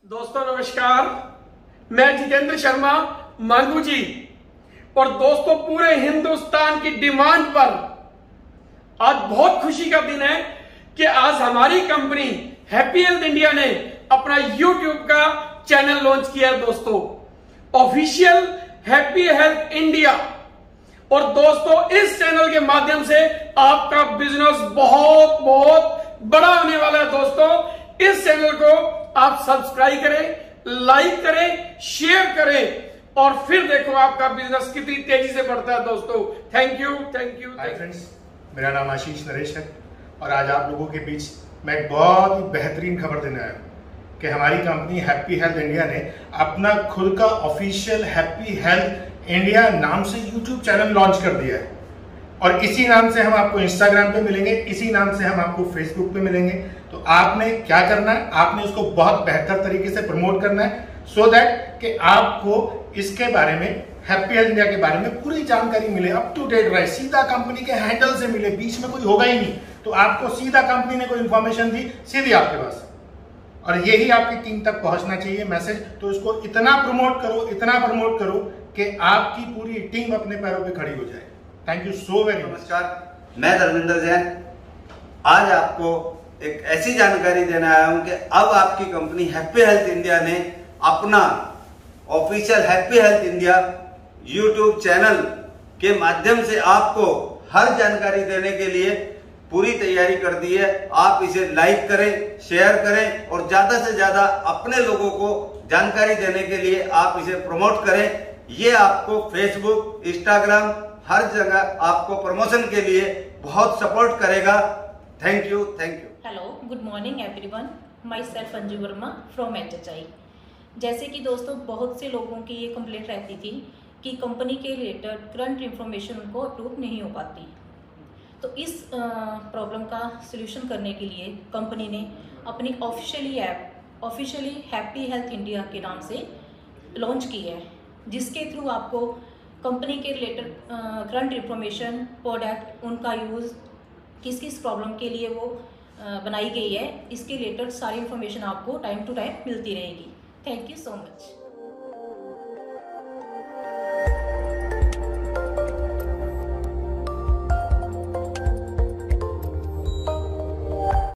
दोस्तों नमस्कार, मैं जितेंद्र शर्मा मांगू जी। और दोस्तों पूरे हिंदुस्तान की डिमांड पर आज बहुत खुशी का दिन है कि आज हमारी कंपनी हैप्पी हेल्थ इंडिया ने अपना यूट्यूब का चैनल लॉन्च किया है दोस्तों, ऑफिशियल हैप्पी हेल्थ इंडिया। और दोस्तों इस चैनल के माध्यम से आपका बिजनेस बहुत बहुत बड़ा होने वाला है। दोस्तों इस चैनल को आप सब्सक्राइब करें, लाइक करें, शेयर करें और फिर देखो आपका बिजनेस कितनी तेजी से बढ़ता है। दोस्तों थैंक यू। हाय फ्रेंड्स, मेरा नाम आशीष नरेश है और आज आप लोगों के बीच मैं एक बहुत ही बेहतरीन खबर देने आया हूँ कि हमारी कंपनी हैप्पी हेल्थ इंडिया ने अपना खुद का ऑफिशियल हैप्पी हेल्थ इंडिया नाम से यूट्यूब चैनल लॉन्च कर दिया है। और इसी नाम से हम आपको इंस्टाग्राम पे मिलेंगे, इसी नाम से हम आपको फेसबुक पे मिलेंगे। तो आपने क्या करना है, आपने उसको बहुत बेहतर तरीके से प्रमोट करना है सो दैट कि आपको इसके बारे में, हैप्पी हेल्थ इंडिया के बारे में पूरी जानकारी मिले, अप टू डेट रहे, सीधा कंपनी के हैंडल से मिले, बीच में कोई होगा ही नहीं। तो आपको सीधा कंपनी ने कोई इंफॉर्मेशन दी, सीधी आपके पास, और यही आपकी टीम तक पहुंचना चाहिए मैसेज। तो इसको इतना प्रमोट करो कि आपकी पूरी टीम अपने पैरों पे खड़ी हो जाए। Thank you so very much. नमस्कार, मैं धर्मेंद्र जैन आज आपको एक ऐसी जानकारी देने आया हूं कि अब आपकी कंपनी हैप्पी हेल्थ इंडिया ने अपना official happy health India YouTube channel के माध्यम से आपको हर जानकारी देने के लिए पूरी तैयारी कर दी है। आप इसे लाइक करें, शेयर करें और ज्यादा से ज्यादा अपने लोगों को जानकारी देने के लिए आप इसे प्रमोट करें। ये आपको फेसबुक, इंस्टाग्राम, हर जगह आपको प्रमोशन के लिए बहुत सपोर्ट करेगा। Thank you. Hello, good morning everyone. Myself Anju Verma from HHI। जैसे कि दोस्तों बहुत से लोगों की ये कंप्लेंट रहती थी कि कंपनी के रिलेटेड करंट इन्फॉर्मेशन उनको अप्रूव नहीं हो पाती। तो इस प्रॉब्लम का सलूशन करने के लिए कंपनी ने अपनी ऑफिशियली हैप्पी हेल्थ इंडिया के नाम से लॉन्च की है, जिसके थ्रू आपको कंपनी के रिलेटेड करंट इन्फॉर्मेशन, प्रोडक्ट, उनका यूज़, किस प्रॉब्लम के लिए वो बनाई गई है, इसके रिलेटेड सारी इन्फॉर्मेशन आपको टाइम टू टाइम मिलती रहेगी। Thank you so much.